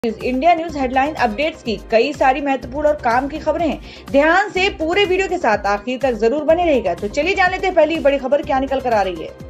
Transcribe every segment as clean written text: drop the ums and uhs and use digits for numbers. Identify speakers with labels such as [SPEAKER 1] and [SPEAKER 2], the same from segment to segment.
[SPEAKER 1] India news headline updates की कई सारी महत्वपूर्ण और काम की खबरें हैं। ध्यान से पूरे वीडियो के साथ आखिर तक जरूर बने रहेगा। तो चलिए जान लेते हैं पहली बड़ी खबर क्या निकल कर आ रही है।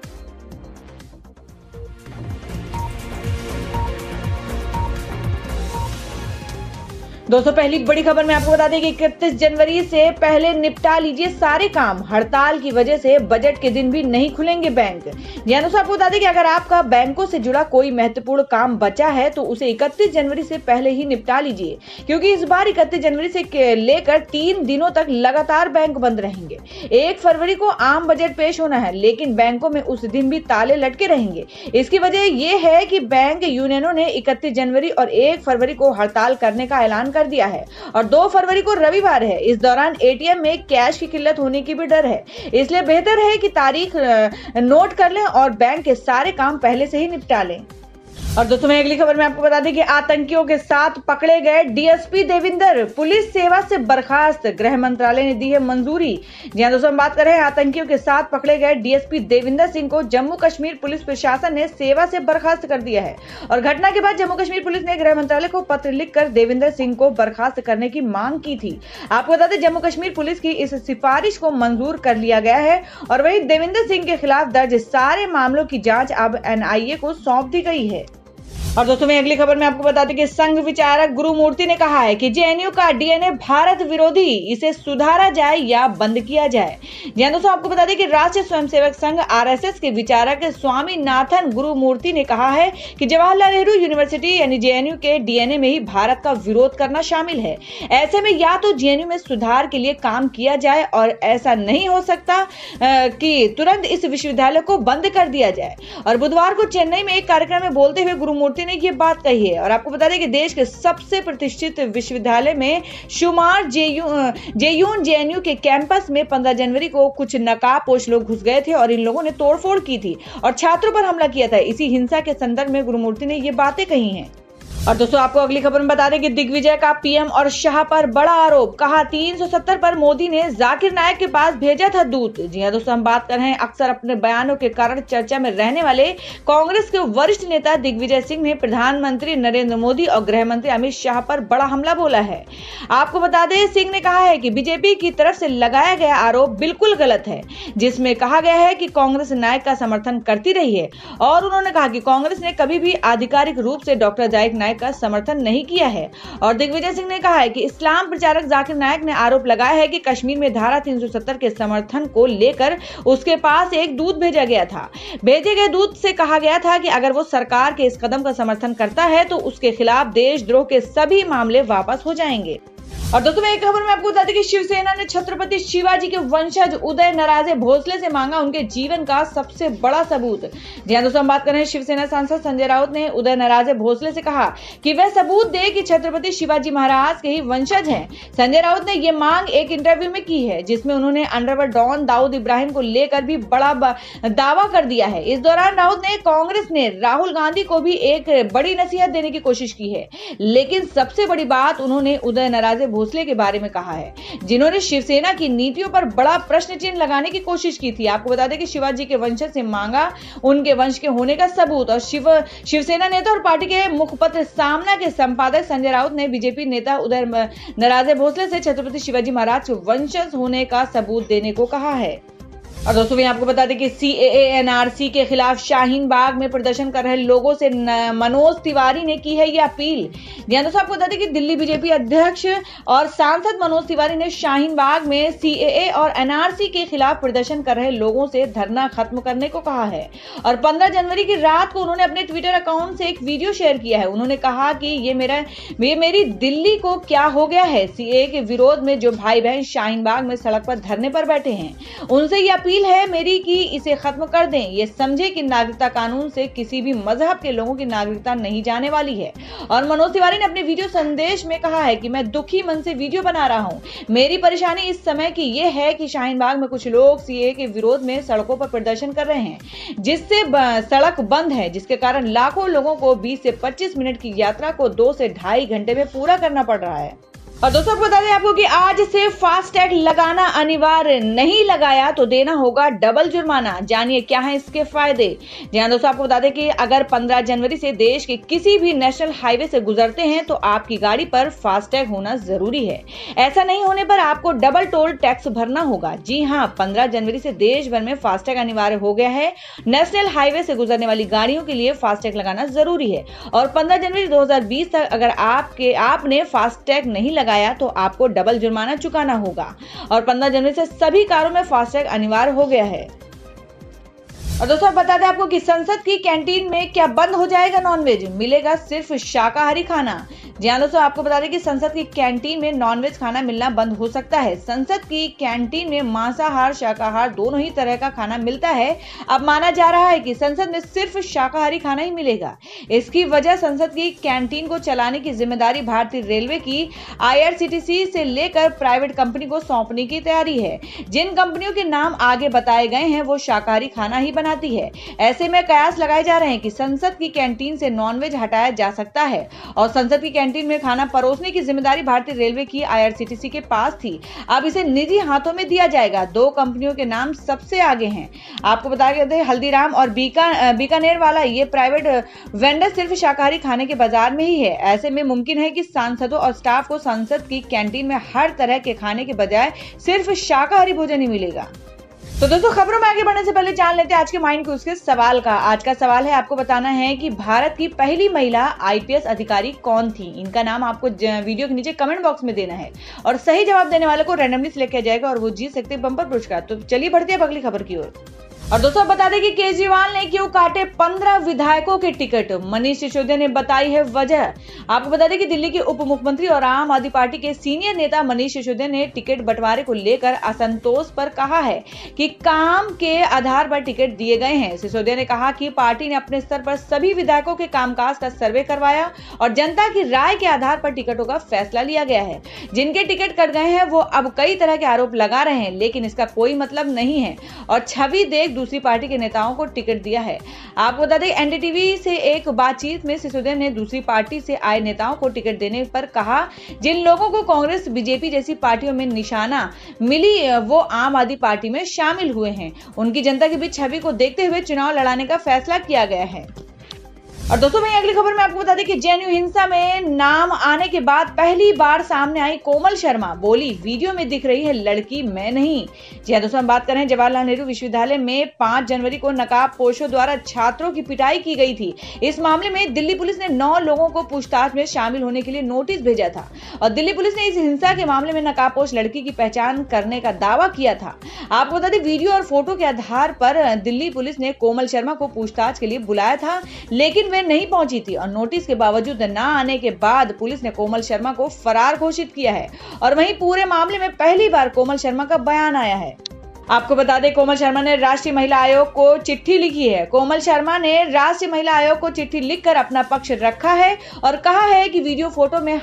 [SPEAKER 1] दोस्तों पहली बड़ी खबर में आपको बता दें कि 31 जनवरी से पहले निपटा लीजिए सारे काम। हड़ताल की वजह से बजट के दिन भी नहीं खुलेंगे बैंक। दोस्तों आपको बता दें कि अगर आपका बैंकों से जुड़ा कोई महत्वपूर्ण काम बचा है तो उसे 31 जनवरी से पहले ही निपटा लीजिए, क्योंकि इस बार 31 जनवरी से लेकर 3 दिनों तक लगातार बैंक बंद रहेंगे। 1 फरवरी को आम बजट पेश होना है, लेकिन बैंकों में उस दिन भी ताले लटके रहेंगे। इसकी वजह यह है कि बैंक यूनियनों ने 31 जनवरी और 1 फरवरी को हड़ताल करने का ऐलान कर दिया है और 2 फरवरी को रविवार है। इस दौरान एटीएम में कैश की किल्लत होने की भी डर है, इसलिए बेहतर है कि तारीख नोट कर लें और बैंक के सारे काम पहले से ही निपटा लें। और दोस्तों मैं अगली खबर में आपको बता दें कि आतंकियों के साथ पकड़े गए डीएसपी देविंदर पुलिस सेवा से बर्खास्त। गृह मंत्रालय ने दी है मंजूरी। जी हां दोस्तों, हम बात कर रहे हैं आतंकियों के साथ पकड़े गए डीएसपी देविंदर सिंह को जम्मू कश्मीर पुलिस प्रशासन ने सेवा से बर्खास्त कर दिया है और घटना के बाद जम्मू कश्मीर पुलिस ने गृह मंत्रालय को पत्र लिखकर देविंदर सिंह को बर्खास्त करने की मांग की थी। आपको बता दें जम्मू कश्मीर पुलिस की इस सिफारिश को मंजूर कर लिया गया है और वही देविंदर सिंह के खिलाफ दर्ज सारे मामलों की जांच अब एनआईए को सौंप दी गई है। और दोस्तों मैं अगली खबर में आपको बता दें कि संघ विचारक गुरुमूर्ति ने कहा है कि जेएनयू का डीएनए भारत विरोधी, इसे सुधारा जाए या बंद किया जाए। जी दोस्तों आपको बता दें कि राष्ट्रीय स्वयंसेवक संघ आरएसएस के विचारक स्वामीनाथन गुरुमूर्ति ने कहा है कि जवाहरलाल नेहरू यूनिवर्सिटी यानी जेएनयू के डीएनए में ही भारत का विरोध करना शामिल है। ऐसे में या तो जेएनयू में सुधार के लिए काम किया जाए और ऐसा नहीं हो सकता कि तुरंत इस विश्वविद्यालय को बंद कर दिया जाए। और बुधवार को चेन्नई में एक कार्यक्रम में बोलते हुए गुरुमूर्ति ने ये बात कही है। और आपको बता दें कि देश के सबसे प्रतिष्ठित विश्वविद्यालय में शुमार जेएनयू के कैंपस में 15 जनवरी को कुछ नकाबपोश लोग घुस गए थे और इन लोगों ने तोड़फोड़ की थी और छात्रों पर हमला किया था। इसी हिंसा के संदर्भ में गुरुमूर्ति ने ये बातें कही हैं। और दोस्तों आपको अगली खबर में बता दें कि दिग्विजय का पीएम और शाह पर बड़ा आरोप। कहा 370 पर मोदी ने जाकिर नायक के पास भेजा था दूत। जी हां दोस्तों, हम बात कर रहे हैं अक्सर अपने बयानों के कारण चर्चा में रहने वाले कांग्रेस के वरिष्ठ नेता दिग्विजय सिंह ने प्रधानमंत्री नरेंद्र मोदी और गृह मंत्री अमित शाह पर बड़ा हमला बोला है। आपको बता दें सिंह ने कहा है कि बीजेपी की तरफ से लगाया गया आरोप बिल्कुल गलत है, जिसमें कहा गया है कि कांग्रेस नायक का समर्थन करती रही है और उन्होंने कहा कि कांग्रेस ने कभी भी आधिकारिक रूप से डॉक्टर जाकिर नायक का समर्थन नहीं किया है। और दिग्विजय सिंह ने कहा है कि इस्लाम प्रचारक जाकिर नायक ने आरोप लगाया है कि कश्मीर में धारा 370 के समर्थन को लेकर उसके पास एक दूत भेजा गया था। भेजे गए दूत से कहा गया था कि अगर वो सरकार के इस कदम का समर्थन करता है तो उसके खिलाफ देशद्रोह के सभी मामले वापस हो जाएंगे। और दोस्तों एक खबर में आपको बता दें कि शिवसेना ने छत्रपति शिवाजी के वंशज उदय नराजे भोसले से मांगा उनके जीवन का सबसे बड़ा सबूत। जी हां दोस्तों, हम बात कर रहे हैं शिवसेना सांसद संजय राउत ने उदय नराजे भोसले से कहा कि वह सबूत दे कि छत्रपति शिवाजी महाराज के ही वंशज हैं। संजय राउत ने यह मांग एक इंटरव्यू में की है, जिसमें उन्होंने अंडरवर्ल्ड डॉन दाऊद इब्राहिम को लेकर भी बड़ा दावा कर दिया है। इस दौरान राउत ने कांग्रेस ने राहुल गांधी को भी एक बड़ी नसीहत देने की कोशिश की है, लेकिन सबसे बड़ी बात उन्होंने उदय नराजे भोसले के बारे में कहा है, जिन्होंने शिवसेना की नीतियों पर बड़ा प्रश्न चिन्ह लगाने की कोशिश की थी। आपको बता दें कि शिवाजी के वंशज से मांगा उनके वंश के होने का सबूत। और शिवसेना नेता और पार्टी के मुखपत्र सामना के संपादक संजय राउत ने बीजेपी नेता उदय नराजे भोसले से छत्रपति शिवाजी महाराज के वंशज होने का सबूत देने को कहा है। और दोस्तों आपको बता दें कि सीएए एनआरसी के खिलाफ शाहीन बाग में प्रदर्शन कर रहे लोगों से मनोज तिवारी ने की है ये अपील। दोस्तों आपको बता दें कि दिल्ली बीजेपी अध्यक्ष और सांसद मनोज तिवारी ने शाहीन बाग में सीएए और एनआरसी के खिलाफ प्रदर्शन कर रहे लोगों से धरना खत्म करने को कहा है। और 15 जनवरी की रात को उन्होंने अपने ट्विटर अकाउंट से एक वीडियो शेयर किया है। उन्होंने कहा कि ये मेरी दिल्ली को क्या हो गया है। सीएए के विरोध में जो भाई बहन शाहीन बाग में सड़क पर धरने पर बैठे हैं, उनसे ये अपील है मेरी कि इसे खत्म कर दें। ये समझे कि नागरिकता कानून से किसी भी मजहब के लोगों की नागरिकता नहीं जाने वाली है। और मनोज तिवारी ने अपने वीडियो संदेश में कहा है कि मैं दुखी मन से वीडियो बना रहा हूं। मेरी परेशानी इस समय की ये है कि शाहीन बाग में कुछ लोग सीएए के विरोध में सड़कों पर प्रदर्शन कर रहे हैं, जिससे सड़क बंद है, जिसके कारण लाखों लोगों को 20 से 25 मिनट की यात्रा को 2 से ढाई घंटे में पूरा करना पड़ रहा है। और दोस्तों आपको बता दें आपको कि आज से फास्टैग लगाना अनिवार्य, नहीं लगाया तो देना होगा डबल जुर्माना। जानिए क्या है इसके फायदे। जी हां दोस्तों, आपको बता दें कि अगर 15 जनवरी से देश के किसी भी नेशनल हाईवे से गुजरते हैं तो आपकी गाड़ी पर फास्टैग होना जरूरी है। ऐसा नहीं होने पर आपको डबल टोल टैक्स भरना होगा। जी हाँ, 15 जनवरी से देश भर में फास्टैग अनिवार्य हो गया है। नेशनल हाईवे से गुजरने वाली गाड़ियों के लिए फास्टैग लगाना जरूरी है और 15 जनवरी 2020 तक अगर आपने फास्टैग नहीं लगाया तो आपको डबल जुर्माना चुकाना होगा। और 15 जनवरी से सभी कारों में फास्टैग अनिवार्य हो गया है। और दोस्तों बता दें आपको कि संसद की कैंटीन में क्या बंद हो जाएगा नॉनवेज, मिलेगा सिर्फ शाकाहारी खाना। जी हां दोस्तों, आपको बता दें कि संसद की कैंटीन में नॉनवेज खाना मिलना बंद हो सकता है। संसद की कैंटीन में मांसाहार शाकाहार दोनों ही तरह का खाना मिलता है। अब माना जा रहा है कि संसद में सिर्फ शाकाहारी खाना ही मिलेगा। इसकी वजह संसद की कैंटीन को चलाने की जिम्मेदारी भारतीय रेलवे की IRCTC से लेकर प्राइवेट कंपनी को सौंपने की तैयारी है। जिन कंपनियों के नाम आगे बताए गए हैं वो शाकाहारी खाना ही बनाती है। ऐसे में कयास लगाए जा रहे हैं कि संसद की कैंटीन से नॉनवेज हटाया जा सकता है और संसद की कैंटीन में खाना परोसने की जिम्मेदारी भारतीय रेलवे की IRCTC के पास थी। अब इसे निजी हाथों में दिया जाएगा। 2 कंपनियों के नाम सबसे आगे हैं। आपको बता दें हल्दीराम और बीकानेर वाला ये प्राइवेट वेंडर सिर्फ शाकाहारी खाने के बाजार में ही है। ऐसे में मुमकिन है कि सांसदों और स्टाफ को संसद की कैंटीन में हर तरह के खाने के बजाय सिर्फ शाकाहारी भोजन ही मिलेगा। तो दोस्तों खबरों में आगे बढ़ने से पहले जान लेते हैं आज के माइंड क्यूज के सवाल का। आज का सवाल है, आपको बताना है कि भारत की पहली महिला IPS अधिकारी कौन थी। इनका नाम आपको वीडियो के नीचे कमेंट बॉक्स में देना है और सही जवाब देने वाले को रैंडमली सिलेक्ट किया जाएगा और वो जीत सकते हैं बम्पर पुरस्कार। तो चलिए बढ़ते हैं अगली खबर की ओर। और दोस्तों बता दें कि केजरीवाल ने क्यों काटे 15 विधायकों के टिकट, मनीष सिसोदिया ने बताई है वजह। आपको बता दें कि दिल्ली के उप मुख्यमंत्री और आम आदमी पार्टी के सीनियर नेता मनीष सिसोदिया ने टिकट बंटवारे को लेकर असंतोष पर कहा है कि काम के आधार पर टिकट दिए गए हैं। सिसोदिया ने कहा कि पार्टी ने अपने स्तर पर सभी विधायकों के कामकाज का सर्वे करवाया और जनता की राय के आधार पर टिकटों का फैसला लिया गया है। जिनके टिकट कट गए हैं वो अब कई तरह के आरोप लगा रहे हैं, लेकिन इसका कोई मतलब नहीं है और छवि देख दूसरी पार्टी के नेताओं को टिकट दिया है। आपको बता दें NDTV से एक बातचीत में सिसोदिया ने दूसरी पार्टी से आए नेताओं को टिकट देने पर कहा, जिन लोगों को कांग्रेस BJP जैसी पार्टियों में निशाना मिली वो आम आदमी पार्टी में शामिल हुए हैं। उनकी जनता के बीच छवि को देखते हुए चुनाव लड़ाने का फैसला किया गया है। और दोस्तों मैं अगली खबर में आपको बता दें कि JNU हिंसा में नाम आने के बाद पहली बार सामने आई कोमल शर्मा। बोली, वीडियो में दिख रही है लड़की, मैं नहीं। जी हां दोस्तों, हम बात कर रहे हैं जवाहरलाल नेहरू विश्वविद्यालय में 5 जनवरी को नकाबपोशों द्वारा छात्रों की पिटाई की गई थी। इस मामले में दिल्ली पुलिस ने 9 लोगों को पूछताछ में शामिल होने के लिए नोटिस भेजा था और दिल्ली पुलिस ने इस हिंसा के मामले में नकाबपोश लड़की की पहचान करने का दावा किया था। आपको बता दें वीडियो और फोटो के आधार पर दिल्ली पुलिस ने कोमल शर्मा को पूछताछ के लिए बुलाया था, लेकिन नहीं पहुंची थी और नोटिस के बावजूद न आने के बाद पुलिस ने कोमल शर्मा को फरार घोषित किया है। और वहीं पूरे मामले में पहली बार कोमल शर्मा का बयान आया है। आपको बता दें कोमल शर्मा ने राष्ट्रीय महिला आयोग को चिट्ठी लिखी है। कोमल शर्मा ने राष्ट्रीय महिला आयोग को चिट्ठी लिखकर अपना पक्ष रखा है और कहा है कि वीडियो फोटो में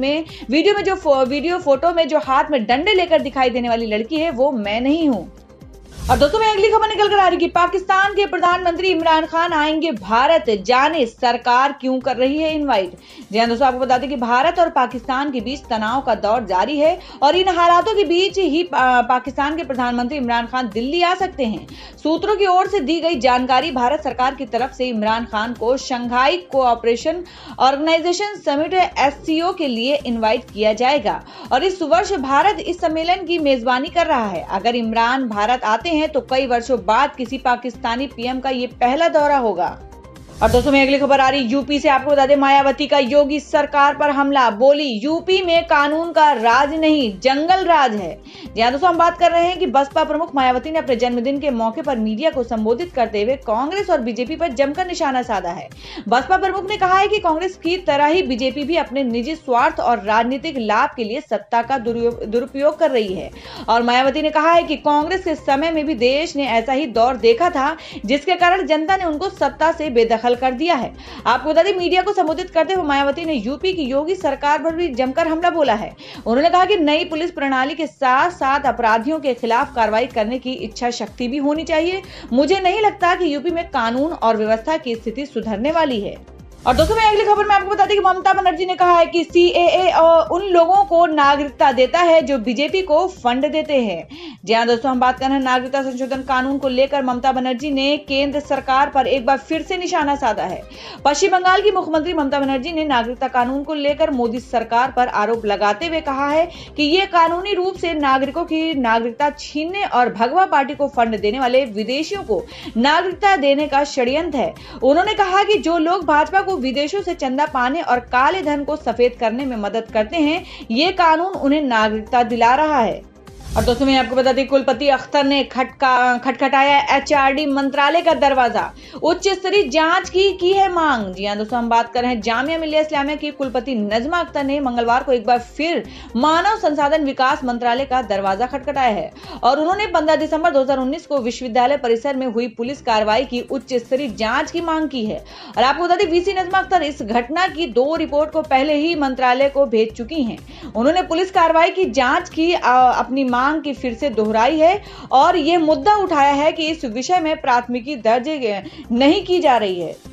[SPEAKER 1] जो हाथ में डंडे लेकर दिखाई देने वाली लड़की है वो मैं नहीं हूं। और दोस्तों मैं अगली खबर निकल कर आ रही कि पाकिस्तान के प्रधानमंत्री इमरान खान आएंगे भारत, जाने सरकार क्यों कर रही है इनवाइट। जी हां दोस्तों, आपको बता दें कि भारत और पाकिस्तान के बीच तनाव का दौर जारी है और इन हालातों के बीच ही पाकिस्तान के प्रधानमंत्री इमरान खान दिल्ली आ सकते हैं। सूत्रों की ओर से दी गई जानकारी, भारत सरकार की तरफ से इमरान खान को Shanghai cooperation organisation summit SCO के लिए इन्वाइट किया जाएगा और इस वर्ष भारत इस सम्मेलन की मेजबानी कर रहा है। अगर इमरान भारत आते हैं तो कई वर्षों बाद किसी पाकिस्तानी PM का ये पहला दौरा होगा। और दोस्तों में अगली खबर आ रही यूपी से। आपको बता दें मायावती का योगी सरकार पर हमला। बोली, यूपी में कानून का राज नहीं जंगल राज है। जी हां दोस्तों, हम बात कर रहे हैं कि बसपा प्रमुख मायावती ने अपने जन्मदिन के मौके पर मीडिया को संबोधित करते हुए कांग्रेस और BJP पर जमकर निशाना साधा है। बसपा प्रमुख ने कहा है कि कांग्रेस की तरह ही BJP भी अपने निजी स्वार्थ और राजनीतिक लाभ के लिए सत्ता का दुरुपयोग कर रही है और मायावती ने कहा है कि कांग्रेस के समय में भी देश ने ऐसा ही दौर देखा था जिसके कारण जनता ने उनको सत्ता से बेदखल कर दिया है। आपको बता दें मीडिया को संबोधित करते हुए मायावती ने यूपी की योगी सरकार पर भी जमकर हमला बोला है। उन्होंने कहा कि नई पुलिस प्रणाली के साथ साथ अपराधियों के खिलाफ कार्रवाई करने की इच्छा शक्ति भी होनी चाहिए। मुझे नहीं लगता कि यूपी में कानून और व्यवस्था की स्थिति सुधरने वाली है। और दोस्तों मैं अगली खबर में आपको बता दें कि ममता बनर्जी ने कहा है कि सीएए उन लोगों को नागरिकता देता है जो बीजेपी को फंड देते हैं। जी हां दोस्तों, हम बात कर रहे हैं नागरिकता संशोधन कानून को लेकर ममता बनर्जी ने केंद्र सरकार पर एक बार फिर से निशाना साधा है। पश्चिम बंगाल की मुख्यमंत्री ममता बनर्जी ने नागरिकता कानून को लेकर मोदी सरकार पर आरोप लगाते हुए कहा है कि ये कानूनी रूप से नागरिकों की नागरिकता छीनने और भगवा पार्टी को फंड देने वाले विदेशियों को नागरिकता देने का षड्यंत्र है। उन्होंने कहा कि जो लोग भाजपा विदेशों से चंदा पाने और काले धन को सफेद करने में मदद करते हैं, ये कानून उन्हें नागरिकता दिला रहा है। और दोस्तों मैं आपको बता दें, कुलपति अख्तर ने खटखटाया एचआरडी मंत्रालय का दरवाजा, उच्च स्तरीय जांच की है मांग। जी हां दोस्तों, हम बात कर रहे हैं जामिया मिलिया इस्लामिया की कुलपति नजमा अख्तर ने मंगलवार को एक बार फिर मानव संसाधन विकास मंत्रालय का दरवाजा खटखटाया है और उन्होंने 15 दिसंबर 2019 को विश्वविद्यालय परिसर में हुई पुलिस कार्रवाई की उच्च स्तरीय जांच की मांग की है। और आपको बता दें, वीसी नजमा अख्तर इस घटना की 2 रिपोर्ट को पहले ही मंत्रालय को भेज चुकी हैं। उन्होंने पुलिस कार्रवाई की जांच की अपनी मांग की फिर से दोहराई है और यह मुद्दा उठाया है कि इस विषय में प्राथमिकी दर्ज नहीं की जा रही है।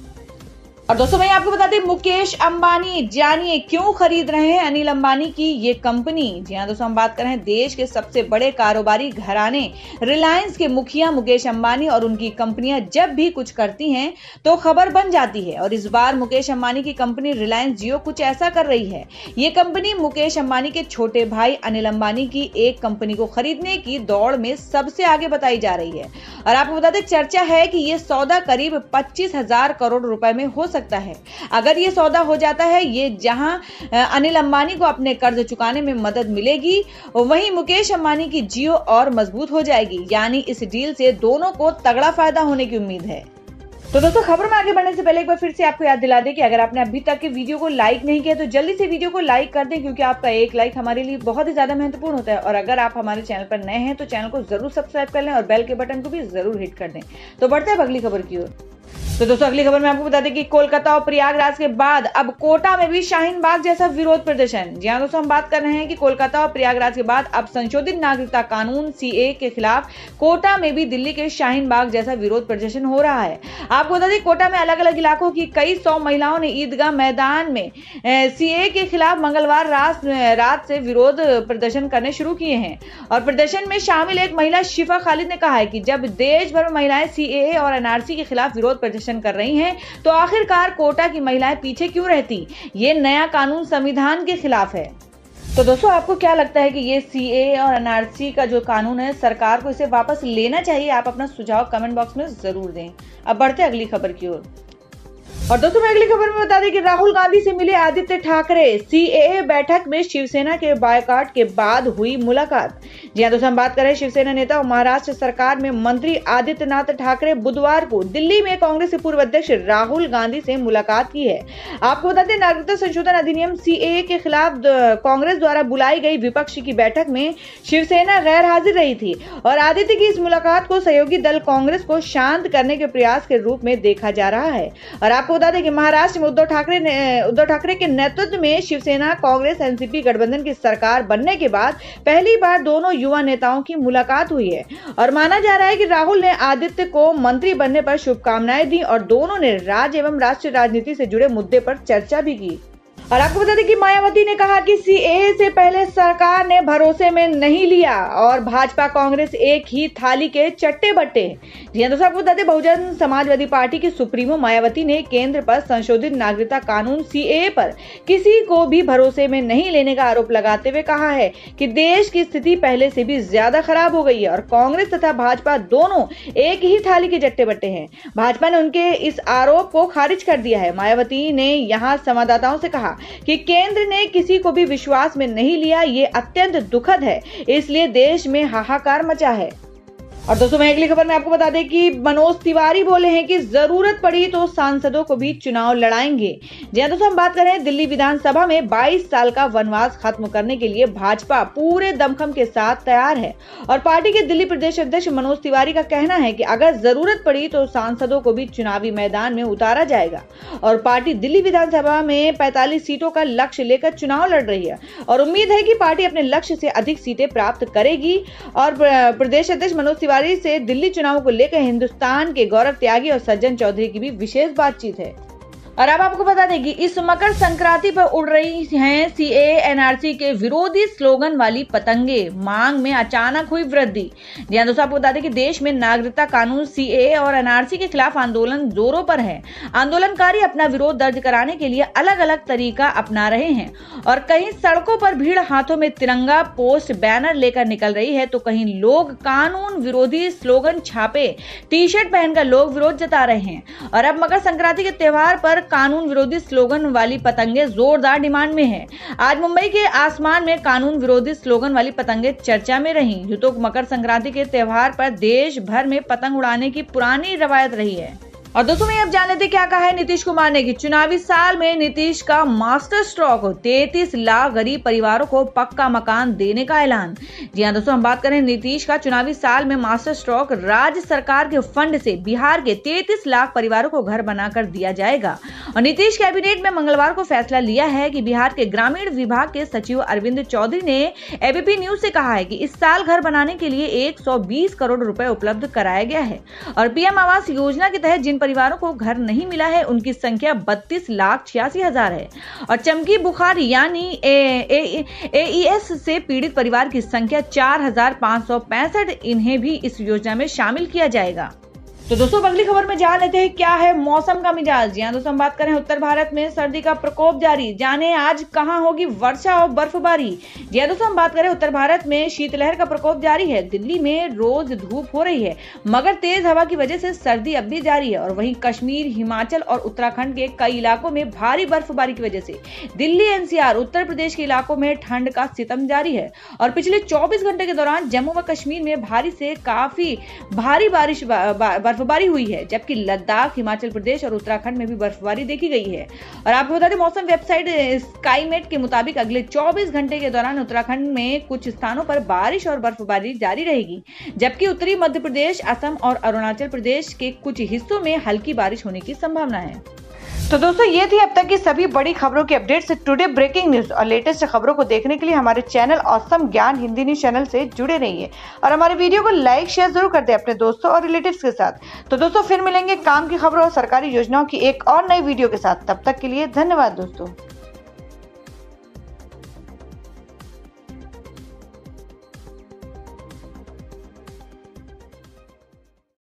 [SPEAKER 1] और दोस्तों मैं आपको बता दें, मुकेश अंबानी जानिए क्यों खरीद रहे हैं अनिल अंबानी की ये कंपनी। जी हां दोस्तों, हम बात कर रहे हैं देश के सबसे बड़े कारोबारी घराने रिलायंस के मुखिया मुकेश अंबानी और उनकी कंपनियां जब भी कुछ करती हैं तो खबर बन जाती है। और इस बार मुकेश अंबानी की कंपनी रिलायंस जियो कुछ ऐसा कर रही है। ये कंपनी मुकेश अंबानी के छोटे भाई अनिल अंबानी की एक कंपनी को खरीदने की दौड़ में सबसे आगे बताई जा रही है। और आपको बता दें, चर्चा है कि यह सौदा करीब 25,000 करोड़ रुपए में हो सकता है। अगर ये सौदा हो जाता है, ये जहां अनिल अंबानी को अपने कर्ज चुकाने में मदद मिलेगी, वहीं मुकेश अंबानी की जियो और मजबूत हो जाएगी। यानी इस डील से दोनों को तगड़ा फायदा होने की उम्मीद है। तो दोस्तों खबर में आगे बढ़ने से पहले एक बार फिर से आपको याद दिला दें कि अगर आपने अभी तक के वीडियो को लाइक नहीं किया तो जल्दी से वीडियो को लाइक कर दें, क्योंकि आपका एक लाइक हमारे लिए बहुत ही ज्यादा महत्वपूर्ण होता है। और अगर आप हमारे चैनल पर नए हैं तो चैनल को जरूर सब्सक्राइब कर लें और बेल के बटन को भी जरूर हिट कर दें। तो बढ़ते हैं अगली खबर की ओर। तो दोस्तों अगली खबर में आपको बता दें कि कोलकाता और प्रयागराज के बाद अब कोटा में भी शाहीन बाग जैसा विरोध प्रदर्शन। जी हां दोस्तों, हम बात कर रहे हैं कि कोलकाता और प्रयागराज के बाद अब संशोधित नागरिकता कानून सीए के खिलाफ कोटा में भी दिल्ली के शाहीन बाग जैसा विरोध प्रदर्शन हो रहा है। आपको बता दें, कोटा में अलग अलग इलाकों की कई 100 महिलाओं ने ईदगाह मैदान में सीए के खिलाफ मंगलवार रात से विरोध प्रदर्शन करने शुरू किए हैं। और प्रदर्शन में शामिल एक महिला शिफा खालिद ने कहा है कि जब देश भर में महिलाएं सीएए और एनआरसी के खिलाफ विरोध प्रदर्शन कर रही हैं, तो आखिरकार कोटा की महिलाएं पीछे क्यों रहती? ये नया कानून संविधान के खिलाफ है। तो दोस्तों आपको क्या लगता है कि ये सीएए और एनआरसी का जो कानून है, सरकार को इसे वापस लेना चाहिए? आप अपना सुझाव कमेंट बॉक्स में जरूर दें। अब बढ़ते अगली खबर की ओर। और दोस्तों मैं अगली खबर में बता दें कि राहुल गांधी से मिले आदित्य ठाकरे, सीएए बैठक में शिवसेना के बायकॉट के बाद हुई मुलाकात। जी हां दोस्तों, हम बात कर रहे हैं शिवसेना नेता और महाराष्ट्र सरकार में मंत्री आदित्यनाथ ठाकरे बुधवार को दिल्ली में कांग्रेस के पूर्व अध्यक्ष राहुल गांधी से मुलाकात की है। आपको बता दें, नागरिकता संशोधन अधिनियम सीएए के खिलाफ कांग्रेस द्वारा बुलाई गई विपक्ष की बैठक में शिवसेना गैर हाजिर रही थी और आदित्य की इस मुलाकात को सहयोगी दल कांग्रेस को शांत करने के प्रयास के रूप में देखा जा रहा है। और आपको बता दें कि महाराष्ट्र में उद्धव ठाकरे के नेतृत्व में शिवसेना कांग्रेस एनसीपी गठबंधन की सरकार बनने के बाद पहली बार दोनों युवा नेताओं की मुलाकात हुई है। और माना जा रहा है कि राहुल ने आदित्य को मंत्री बनने पर शुभकामनाएं दी और दोनों ने राज्य एवं राष्ट्रीय राजनीति से जुड़े मुद्दे पर चर्चा भी की। और आपको बता दें कि मायावती ने कहा कि सीएए से पहले सरकार ने भरोसे में नहीं लिया और भाजपा कांग्रेस एक ही थाली के चट्टे बट्टे। जी हां दोस्तों, आपको बता दें, बहुजन समाजवादी पार्टी की सुप्रीमो मायावती ने केंद्र पर संशोधित नागरिकता कानून सीएए पर किसी को भी भरोसे में नहीं लेने का आरोप लगाते हुए कहा है कि देश की स्थिति पहले से भी ज्यादा खराब हो गई है और कांग्रेस तथा भाजपा दोनों एक ही थाली के चट्टे बट्टे हैं। भाजपा ने उनके इस आरोप को खारिज कर दिया है। मायावती ने यहाँ संवाददाताओं से कहा कि केंद्र ने किसी को भी विश्वास में नहीं लिया, ये अत्यंत दुखद है, इसलिए देश में हाहाकार मचा है। और दोस्तों मैं अगली खबर में आपको बता दें कि मनोज तिवारी बोले हैं कि जरूरत पड़ी तो सांसदों को भी चुनाव लड़ाएंगे। जी हां दोस्तों, हम बात कर रहे हैं दिल्ली विधानसभा में 22 साल का वनवास खत्म करने के लिए भाजपा पूरे दमखम के साथ तैयार है। और पार्टी के दिल्ली प्रदेश अध्यक्ष मनोज तिवारी का कहना है कि अगर जरूरत पड़ी तो सांसदों को भी चुनावी मैदान में उतारा जाएगा। और पार्टी दिल्ली विधानसभा में 45 सीटों का लक्ष्य लेकर चुनाव लड़ रही है और उम्मीद है कि पार्टी अपने लक्ष्य से अधिक सीटें प्राप्त करेगी। और प्रदेश अध्यक्ष मनोज तिवारी से दिल्ली चुनाव को लेकर हिंदुस्तान के गौरव त्यागी और सज्जन चौधरी की भी विशेष बातचीत है। और अब आपको बता दें कि इस मकर संक्रांति पर उड़ रही हैं सीए एनआरसी के विरोधी स्लोगन वाली पतंगे, मांग में अचानक हुई वृद्धि। जी हाँ दोस्तों, आपको बता दें कि देश में नागरिकता कानून सीए और एनआरसी के खिलाफ आंदोलन जोरों पर है। आंदोलनकारी अपना विरोध दर्ज कराने के लिए अलग अलग तरीका अपना रहे हैं और कहीं सड़कों पर भीड़ हाथों में तिरंगा पोस्ट बैनर लेकर निकल रही है, तो कहीं लोग कानून विरोधी स्लोगन छापे टी शर्ट पहनकर लोग विरोध जता रहे हैं। और अब मकर संक्रांति के त्योहार पर कानून विरोधी स्लोगन वाली पतंगे जोरदार डिमांड में है। आज मुंबई के आसमान में कानून विरोधी स्लोगन वाली पतंगे चर्चा में रही। यूं तो मकर संक्रांति के त्योहार पर देश भर में पतंग उड़ाने की पुरानी रवायत रही है। और दोस्तों में अब जान लेते क्या कहा है नीतीश कुमार ने कि चुनावी साल में नीतीश का मास्टर स्ट्रोक 33 लाख गरीब परिवारों को पक्का मकान देने का ऐलान। जी हां दोस्तों, हम बात करें नीतीश का चुनावी साल में मास्टर स्ट्रोक राज्य सरकार के फंड से बिहार के 33 लाख परिवारों को घर बनाकर दिया जाएगा। और नीतीश कैबिनेट में मंगलवार को फैसला लिया है कि बिहार के ग्रामीण विभाग के सचिव अरविंद चौधरी ने एबीपी न्यूज से कहा है कि इस साल घर बनाने के लिए 120 करोड़ रुपए उपलब्ध कराया गया है। और पीएम आवास योजना के तहत जिन परिवारों को घर नहीं मिला है उनकी संख्या 32,86,000 है। और चमकी बुखार यानी एईएस से पीड़ित परिवार की संख्या 4,565, इन्हें भी इस योजना में शामिल किया जाएगा। तो दोस्तों अगली खबर में जान लेते हैं क्या है मौसम का मिजाज। जी हां दोस्तों, हम बात करें उत्तर भारत में सर्दी का प्रकोप जारी, जाने आज कहां होगी वर्षा और बर्फबारी। जी हां दोस्तों, हम बात करें उत्तर भारत में शीतलहर का प्रकोप जारी है। दिल्ली में रोज धूप हो रही है मगर तेज हवा की वजह से सर्दी अब भी जारी है। और वहीं कश्मीर, हिमाचल और उत्तराखंड के कई इलाकों में भारी बर्फबारी की वजह से दिल्ली, एनसीआर, उत्तर प्रदेश के इलाकों में ठंड का सितम जारी है। और पिछले 24 घंटे के दौरान जम्मू व कश्मीर में भारी से काफी भारी बर्फबारी हुई है, जबकि लद्दाख, हिमाचल प्रदेश और उत्तराखंड में भी बर्फबारी देखी गई है। और आपको बता दें मौसम वेबसाइट स्काईमेट के मुताबिक अगले 24 घंटे के दौरान उत्तराखंड में कुछ स्थानों पर बारिश और बर्फबारी जारी रहेगी, जबकि उत्तरी मध्य प्रदेश, असम और अरुणाचल प्रदेश के कुछ हिस्सों में हल्की बारिश होने की संभावना है। तो दोस्तों ये थी अब तक की सभी बड़ी खबरों की अपडेट्स। टुडे ब्रेकिंग न्यूज और लेटेस्ट खबरों को देखने के लिए हमारे चैनल ऑसम ज्ञान हिंदी न्यूज चैनल से जुड़े रहिए और हमारे वीडियो को लाइक शेयर जरूर कर दें अपने दोस्तों और रिलेटिव्स के साथ। तो दोस्तों फिर मिलेंगे काम की खबरों और सरकारी योजनाओं की एक और नई वीडियो के साथ। तब तक के लिए धन्यवाद दोस्तों।